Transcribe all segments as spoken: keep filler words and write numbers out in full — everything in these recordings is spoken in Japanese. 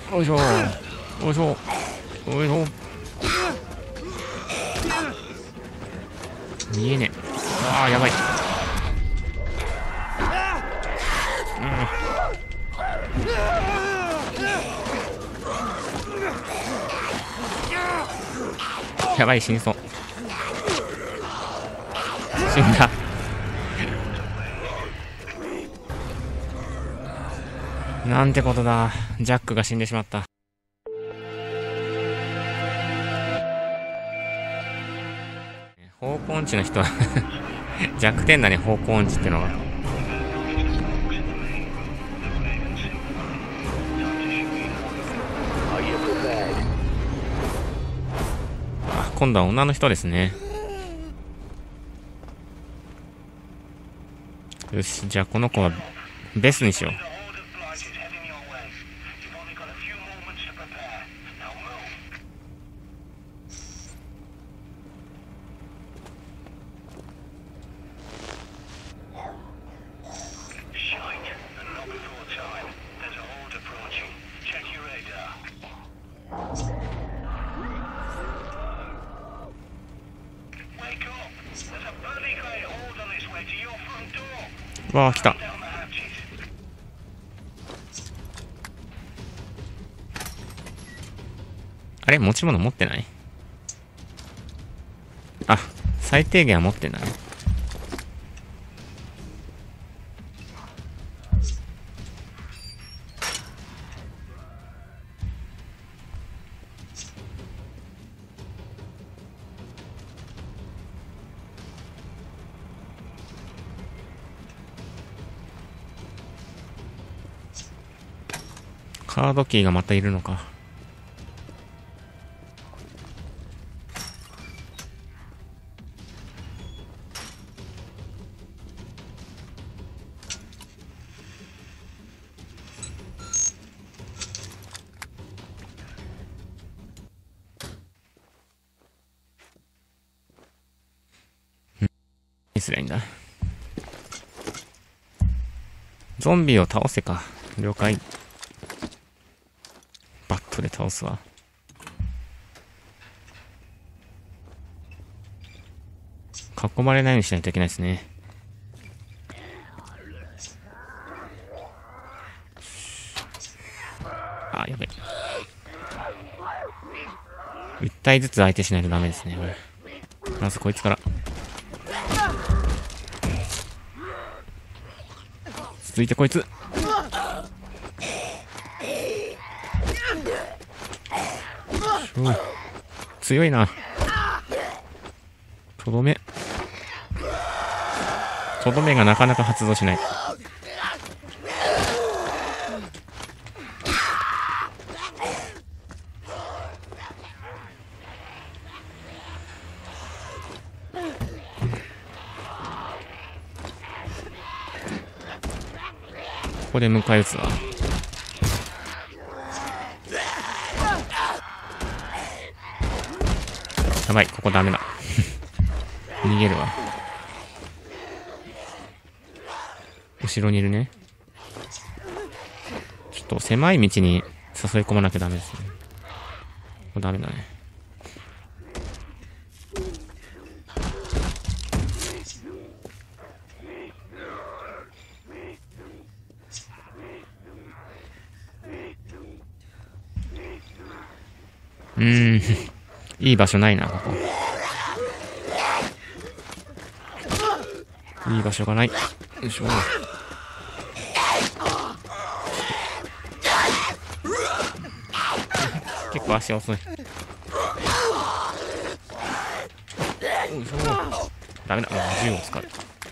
よいしょよいしょよいしょ。見えねえ。ああやばい。うん、やばい、死にそう。死んだ。なんてことだ。ジャックが死んでしまった。方向音痴の人は弱点だね、方向音痴ってのは。あ、今度は女の人ですね。よし、じゃあこの子はベスにしよう。わあ、来た。あれ、持ち物持ってない？あ、最低限は持ってない。カードキーがまたいるのか。すりゃいいんだ。ゾンビを倒せか。了解。バットで倒すわ。囲まれないようにしないといけないですね。あ、やべえ。いち体ずつ相手しないとダメですね、これ。まずこいつから。続いてこいつ。強いな。とどめ。とどめがなかなか発動しない。ここで迎え撃つわ。やばい、ここダメだ。逃げるわ。後ろにいるね。ちょっと狭い道に誘い込まなきゃダメですね。ここダメだね。うーん。いい場所ないな、ここ。いい場所がない。よいしょ。結構足遅い。よいしょ。ダメだ。銃を使う。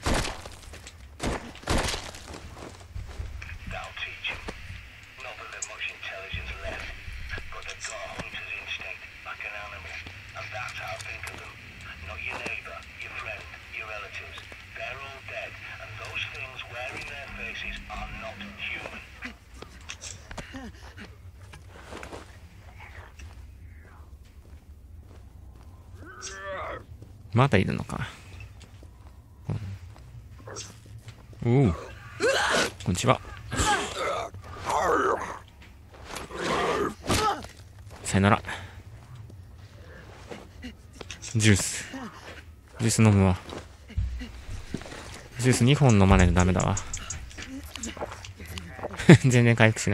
まだいるのか。うん、おう。こんにちは。 さよなら。ジュース。ジュース飲むわ。ジュースにほん飲まないとダメだわ。全然回復しない。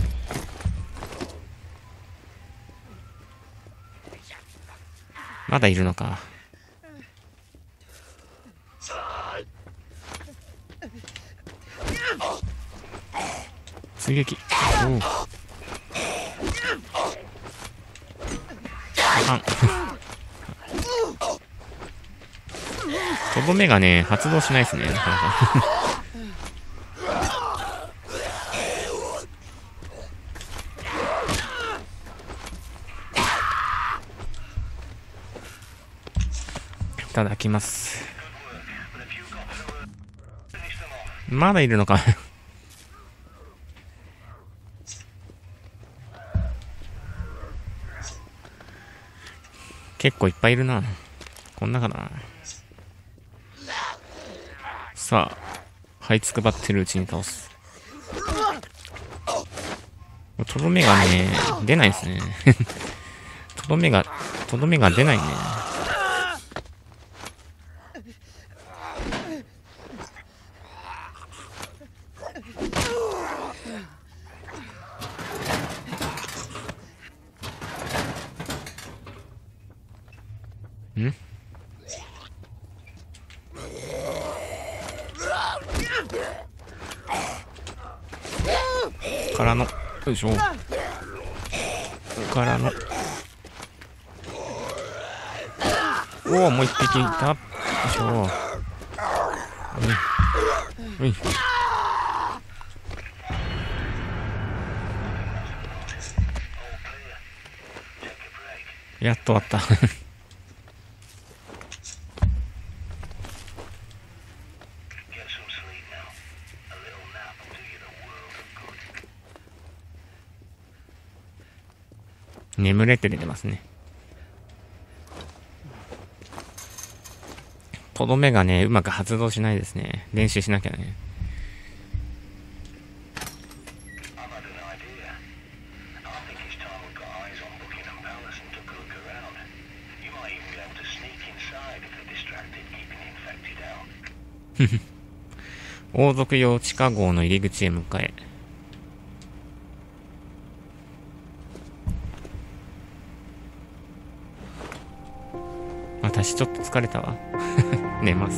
まだいるのか。追撃。おう。あん。とどめがね、発動しないですね。なかなかいただきます。まだいるのか。結構いっぱいいるな。こん中だな。さあ、這いつくばってるうちに倒す。とどめがね、出ないですね。とどめが、とどめが出ないね。んからの、よいしょ。からの。おお、もう一匹いた。よいしょ。うん。うん。やっと終わった。眠れって出てますね。とどめがね、うまく発動しないですね。練習しなきゃね。王族用地下壕の入り口へ向かえ。私ちょっと疲れたわ。寝ます。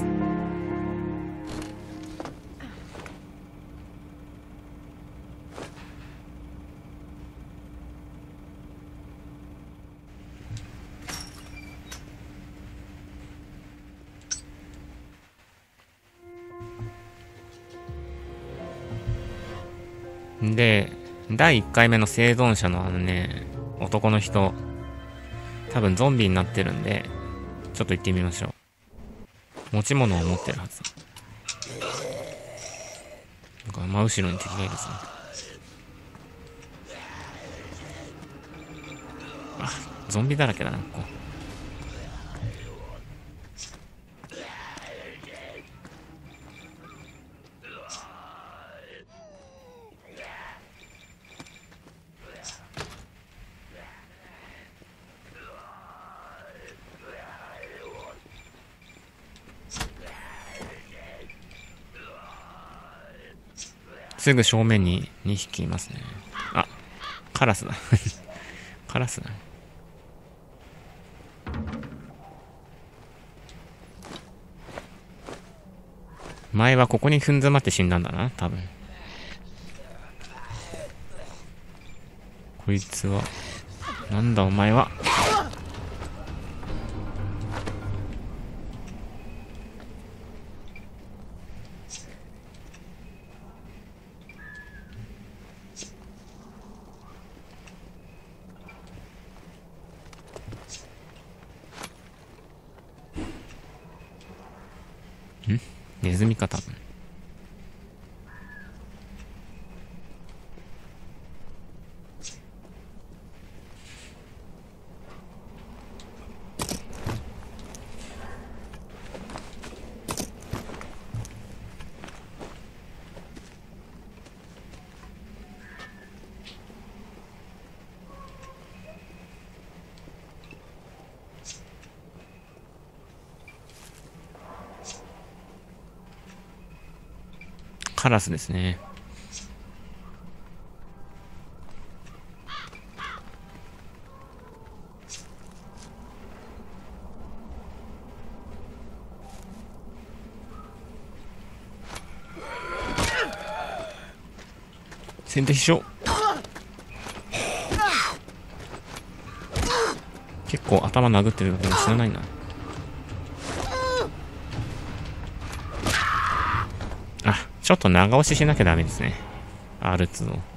で、だいいっかいめの生存者のあのね、男の人、多分ゾンビになってるんで、ちょっと行ってみましょう。持ち物を持ってるはず。なんか真後ろに敵がいるぞ。あ、ゾンビだらけだな、ここ。すぐ正面ににひきいますね。あ、カラスだ。カラスだ。前はここに踏ん詰まって死んだんだな、多分。こいつは、なんだお前は。ん？ネズミか多分。 カラスですね。先手必勝。結構頭殴ってるけど死なないな。あ、ちょっと長押ししなきゃダメですね。アールツー を。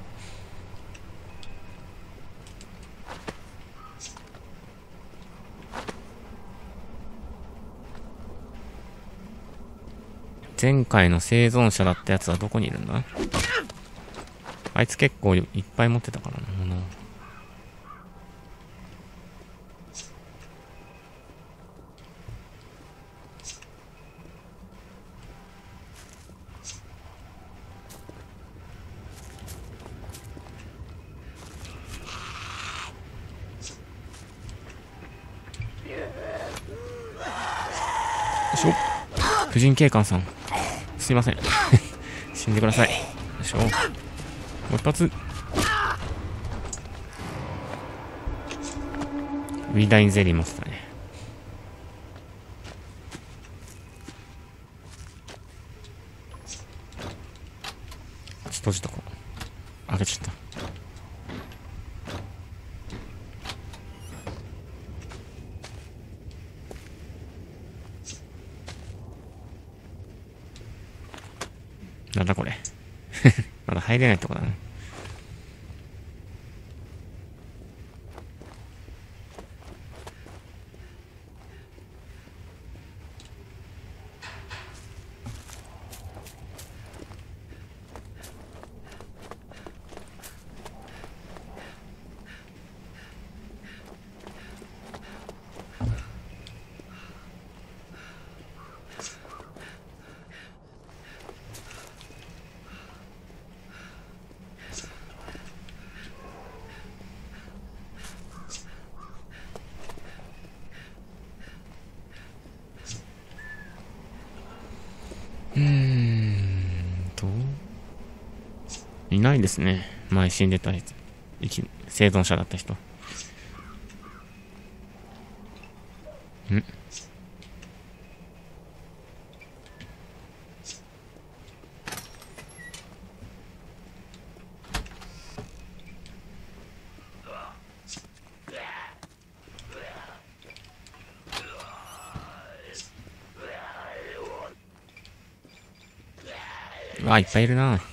前回の生存者だったやつはどこにいるんだ？あいつ結構いっぱい持ってたからな、物を。よいしょ。婦人警官さん。すいません。死んでください。よいしょ。もう一発。ウィダインゼリー持ってたね。ちょっと閉じとこう。開けちゃった。なんだこれ。まだ入れないとこだね。うーんといないですね。前死んでたやつ、生き生存者だった人。んうわ、いっぱいいるな。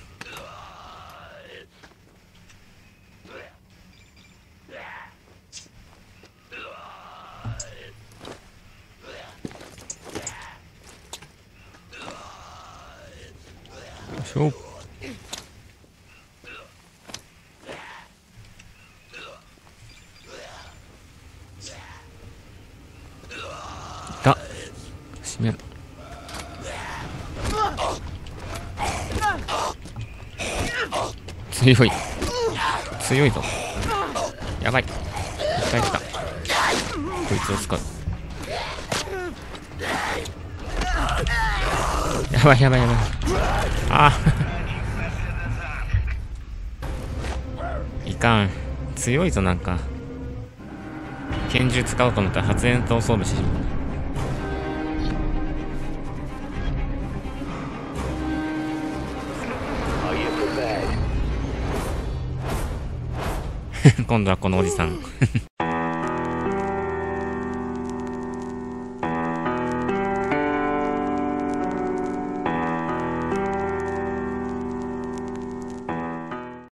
よいしょ。いた。閉めろ。強い強いぞ。やばい、いっぱい来た。こいつを使う。やばいやばいやばい。あいかん。強いぞ。なんか拳銃使おうと思ったら発煙筒装備してしまった。今度はこのおじさん